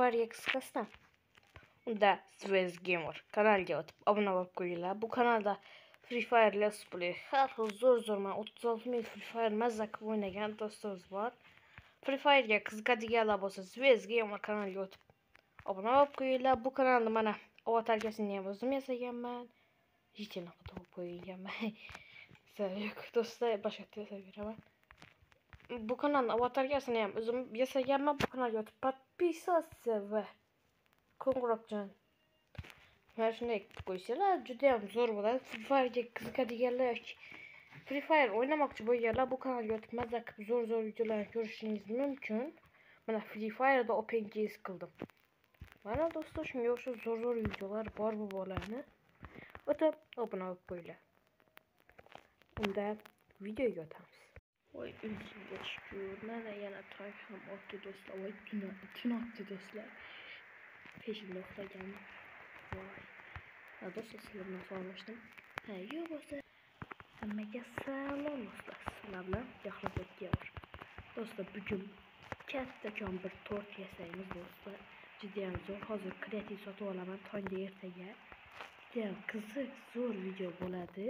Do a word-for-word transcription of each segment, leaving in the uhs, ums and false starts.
Fire'ga kıskasına. Unda Swez Gamer kanalga o'tib obuna bo'lib qo'yinglar. Bu kanalda Free Fire Let's Play har xil zo'r zo'r men o'ttiz olti ming Free Fire mazza qilib o'ynagan do'stlarimiz bor. Free Fire'ga qiziqadiganlar bo'lsa Swez Gamer kanalga o'tib obuna bo'lib qo'yinglar. Bu kanalni mana avatarkasini ham o'zim yasaganman. Yechini qilib qo'yganman. Yo'q do'stlar, boshqa yasayveraman. Bu kanalni avatarkasini ham o'zim yasaganman. Bu kanalga o'tib подписаться va qo'ng'iroqchani mana shunday qilib qo'ysanglar juda ham zo'r bo'ladi. Free Fire'ga qiziqadiganlar yoki Free Fire o'ynamoqchi bo'lganlar bu kanalga o'tib mazza qilib zo'r zo'r videolarni ko'rishingiz mumkin. Mana Free Fire'da open case qildim. Mana do'stlar, shunga o'xshab zo'r zo'r videolar bor bu bolalarni. O'tib obuna bo'lib qo'yinglar. Unda videoga o'tamiz. Voy, o'zimga shukur. Mana yana toy ham otdi do'stlar. Voy, tun otdi do'stlar. Peşimde uxlagan. Voy. Ha do'stlar, sizlarni sormashdim. Ha, yo'q bo'lsa. Hammaga salom do'stlar. Sizlar bilan Yaxlobod Gamer. Do'stlar, bugun kattakon bir tort yasaymiz do'stlar. Juda ham zo'r. Hozir kreativ sotib olaman tongda ertaga. Juda ham qiziq, zo'r video bo'ladi.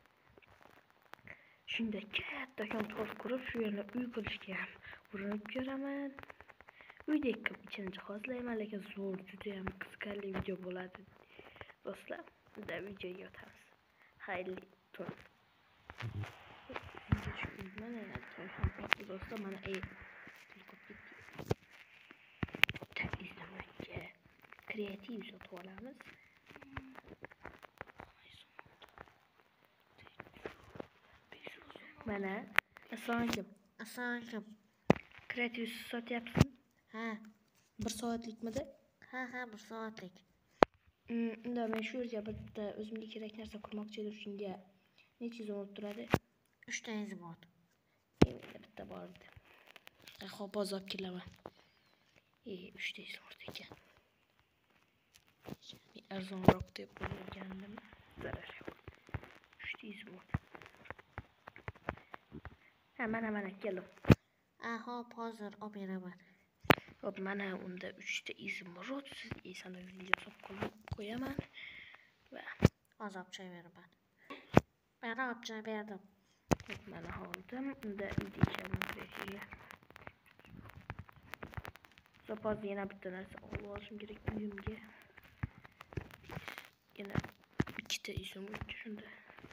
Shunda kattakon tort qurib, shu yerni uy qilishga ham urinib ko'raman. Uydek qilib ichini jihozlayman, lekin zo'r, juda ham qiziqarli video bo'ladi. Do'stlar, unda videoga o'tamiz. Xayrli tort. Mana toy ham qoldi do'stlar, mana ey. Ta'izlamakka kreativ sotib olamiz. Mana assalomu alaykum. Assalomu alaykum. Kreativ sotyapsiz? Ha, bir soatlikmidi? ha, ha, bir soatlik. Hmm, unda men shu yerga bitta o'zimga kerak narsa qurmoqchi edim. Shunga necha so'm olib turadi? uch ta yuz bor. Menda bitta bor edi. Xo'p, hozir olib kelaman. E, uch ta yuz bor ekan. Arzonroq deb o'ylagandim. Zarar yo'q. uch ta yuz bor. Ha, mana mana keldim. Ha, hop, hozir olib beraman. Hop, mana unda uch ta izim bor. Sizga esa video solib qo'yaman va hozir olib chiqaman. Mana olib chiqib berdim. Hop, mana oldim. Unda videochaman kerak. So'poz yana bitta narsa olib olishim kerak uyimga. Yana ikkita izim bor shunda.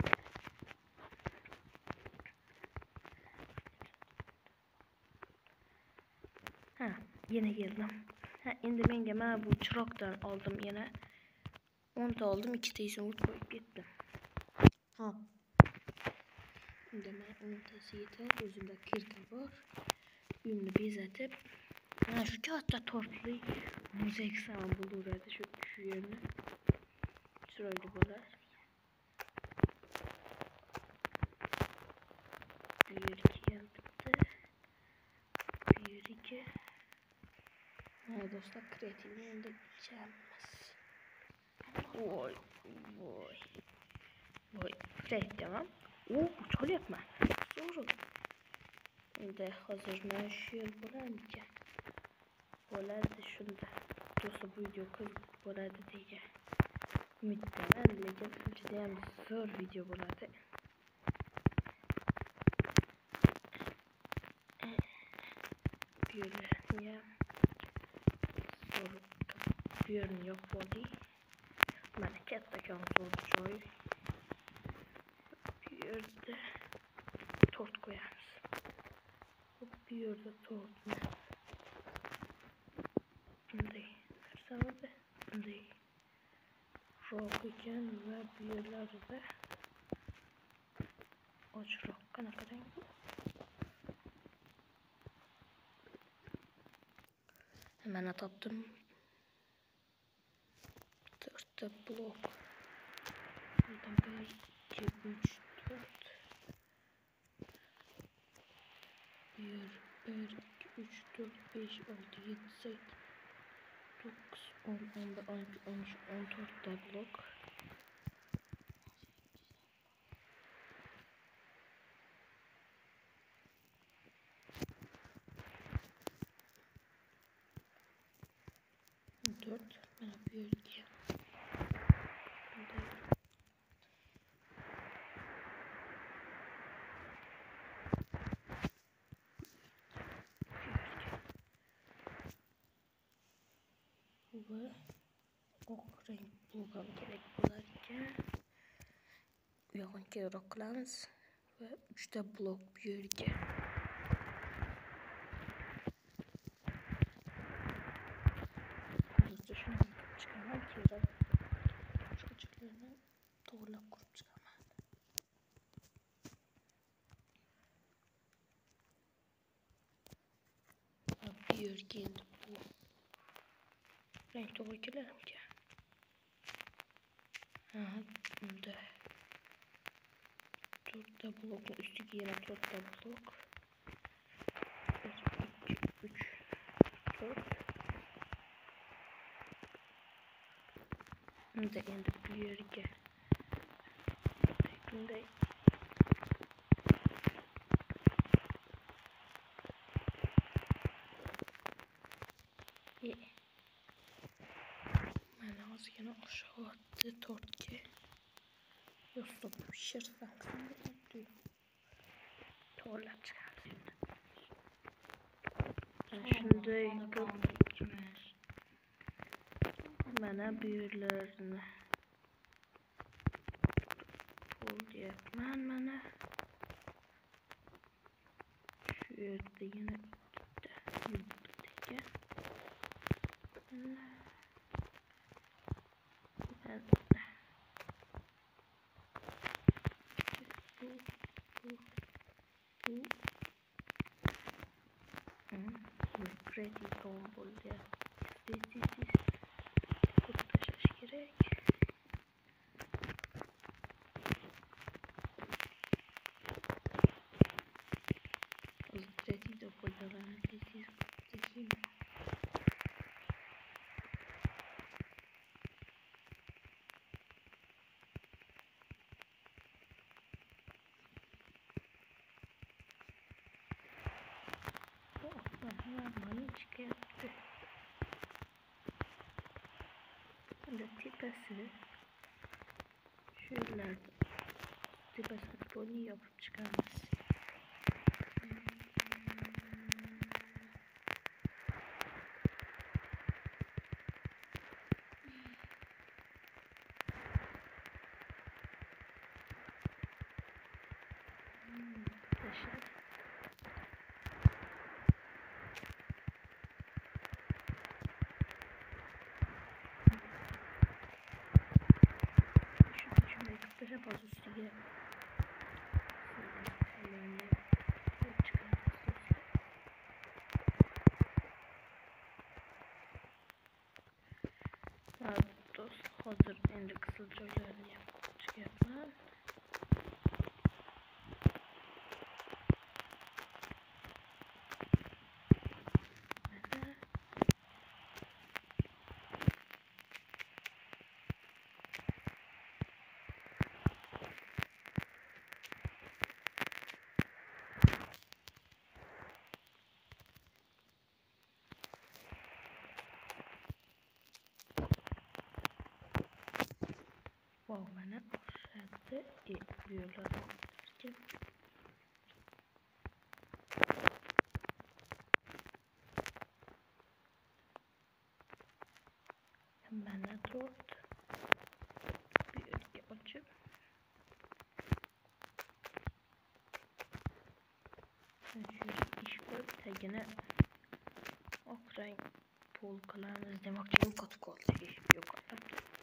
Ha, yana keldim. Ha, endi menga mana bu chiroqdan oldim yana. o'n ta oldim, ikkita izimni qo'yib ketdim. Hop. Endi men o'n tasi yetar, o'zimda kirta bor. Uyimni bezatib, mana shu katta tortli muzeyk salon bo'laveradi shu shu yerni. Chiroyli bo'ladi. Bu yerga kelibdi. Bu yerga ha do'stlar, kreativni endi ichamiz. Voy, voy. Voy, kreativman. O, cholyapman. Zo'r. Endi hozir mana shu yer bo'larmikan? Bo'ladi shunda. Do'stlar, bu video qiziq bo'ladi degan umiddaman, lekin juda ham zo'r video bo'ladi. Bu yerni ham zo'r bu yerni yopib oldik. Mana kattakon zo'r joy. Bu yerda tort qo'yamiz. Bu yerda tortni bunday narsa bor. Bunday roq ekan va bu yerlarda ochroq qanaqa rang bu? Mana topdim. to'rtta blok. Buradan bir, ikki, uch, to'rt. bir, bir, ikki, uch, to'rt, besh, olti, yetti, sakkiz, to'qqiz, o'n, o'n bir, o'n ikki, o'n uch, o'n to'rt ta blok. dört. Mana bu yerga. Ve oq renk bo'lgan kerak bo'lar ekan. Bu yoqni kengroq qilamiz va uchta blok bu yerga. Hozircha shuni chiqaman, kerak. Sho'chlarni to'g'rilab qurib chiqaman. Va bu yerga endi bu renk to'g'ri kelarmikan? Ha, bunda to'rtta blokni ustiga yana to'rtta blok. bir, ikki, uch, to'rt. Bunda endi bu yerga bunday e mana ozgina o'xshyapti tortga. Yo'q, pishirsak bo'ladi. To'g'rilab chiqamiz. Shunday qilib mana bu yerlarni to'g'rilayapman. Mana shu yerda yana ikkita yubka. Mana ready bo'ldi. Tez-tez qurib tashlash kerak. Hozir ready foydalanib tez-tez qurib çıkarttı. Şimdi tepesi şöyle tepesini bunu yapıp çıkarmaz. Biraz üstüne dost hazır endi kısılcalarını yapıp çıkartmam. Wow, mana o'xshadi. E, bu yo'llarni o'qitishga. Mana to'rt. Bu yerga ochib. Shu ish qo'yib tagini oq rang pol qilamiz demoqchiyim. Qotib yo'qoldi.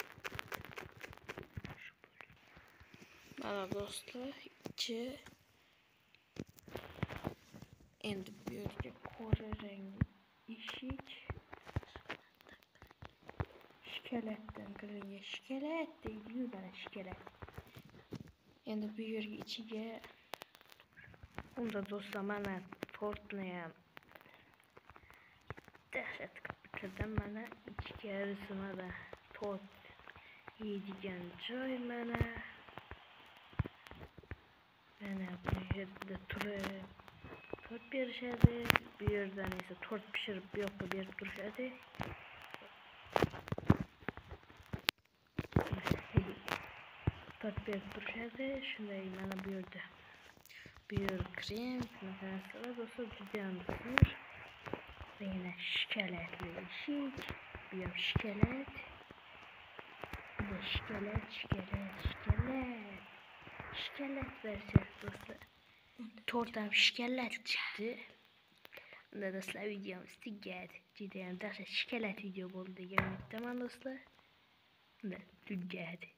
Mana do'stlar, ichi endi bu yerga qora rang eshik, shikalatdan qilingan shikalat deydi, mana shikalat. Endi bu yerga ichiga unda do'stlar mana tortni ham dahshat qilib bitirdim. Mana ichkarisi mana tort yeydigan joy mana. Mana bu yerda turib tort berishadi. Bu yerdan esa tort pishirib bu yoqqa berib turishadi. dört bir duruşadı. Şunday bana buyurdu. Buyur krem. Mesela dostlar düzenlidir. Ve yine şikeletli eşik. Bir şikelet. Bir de şikelet, şikelet, şikelet. Şikelet vereceğiz dostlar. Tortam şikelet çıktı. Bunda dostlar videomuz geldi. Cidden de şikelet video oldu. Tamam dostlar. Bunda geldi.